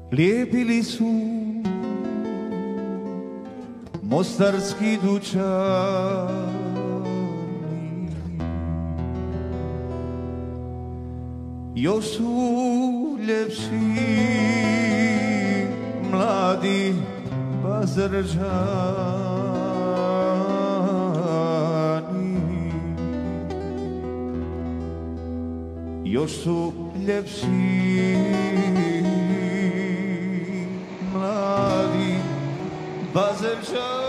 Lijepili su mostarski dućani, još su ljepši mladi Bazarđani, još su ljepši mladi Bazarđani,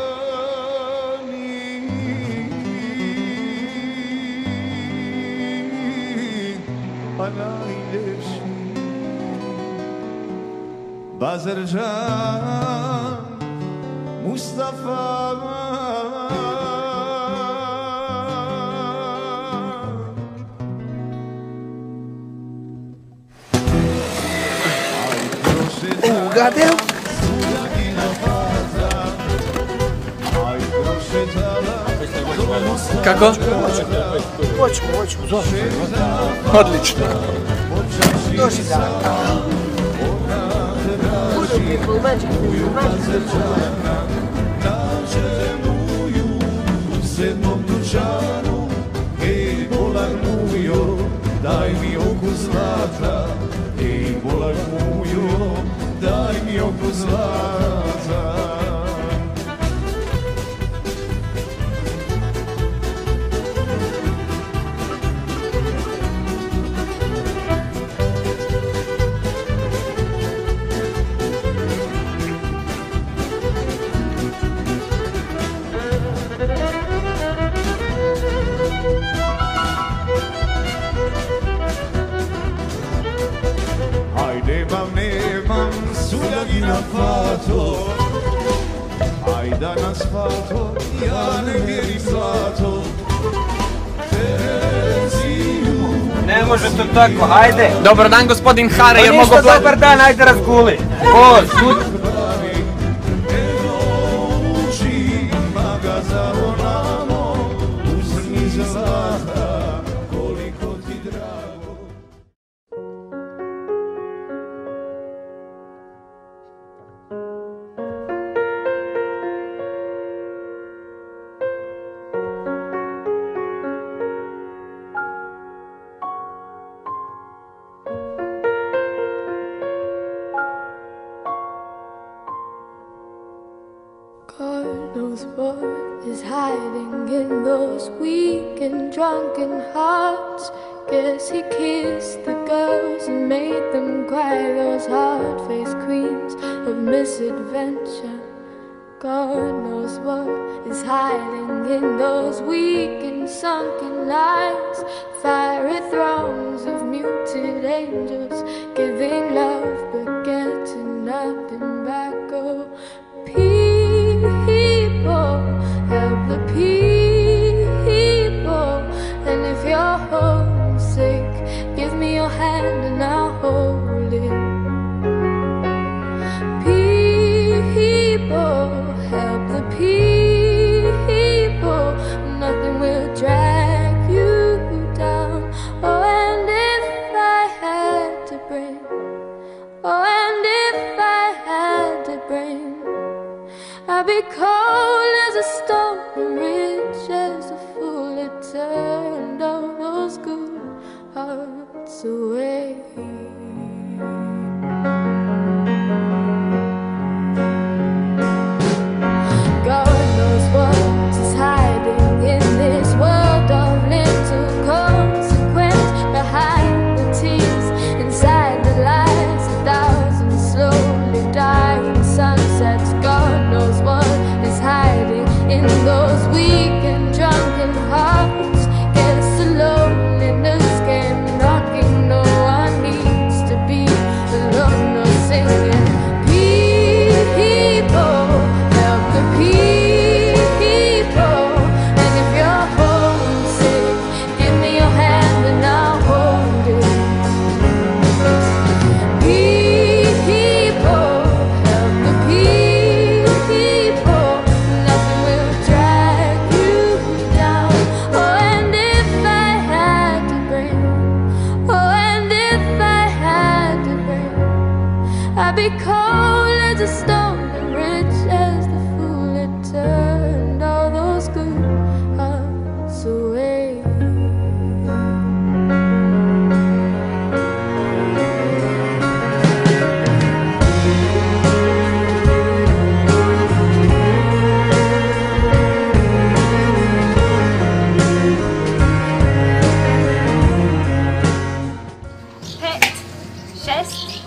a najljepši Bazarđan Mustafa. Ugadeo? Kako? Hoću, odlično. Došli da. U sedmom dućanu, ej bolan mujo, daj mi oku zlata, ej bolan mujo, daj mi oku zlata. Nemam suljagi na fato, aj danas fato, ja ne vjerim zlato. Ne može to tako, ajde. Dobar dan, gospodin Hare, jer mogu... Pa ništa, dobar dan, ajde razguli. God knows what is hiding in those weak and drunken hearts. Guess he kissed the girls and made them cry, those hard-faced queens of misadventure. God knows what is hiding in those weak and sunken lines, fiery throngs of muted angels giving love but getting nothing back. Oh, people, help the people. And if you're homesick, give me your hand and I'll hold it. People, help the people. Nothing will drag you down. Oh, and if I had to bring, oh, and if I had to bring, I'd be cold as a stone and rich as a fool that turned all those good hearts away. God knows what is hiding in this world of little consequence, behind the tears, inside the lies, 1,000 slowly dying sunsets. God knows what is hiding in those weak and drunken hearts. Guess the loneliness came knocking, no be cold as a stone, but rich as the fool that turned all those good hearts away. Pet, 6,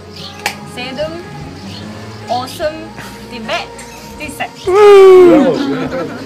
7, 8, 9, 10.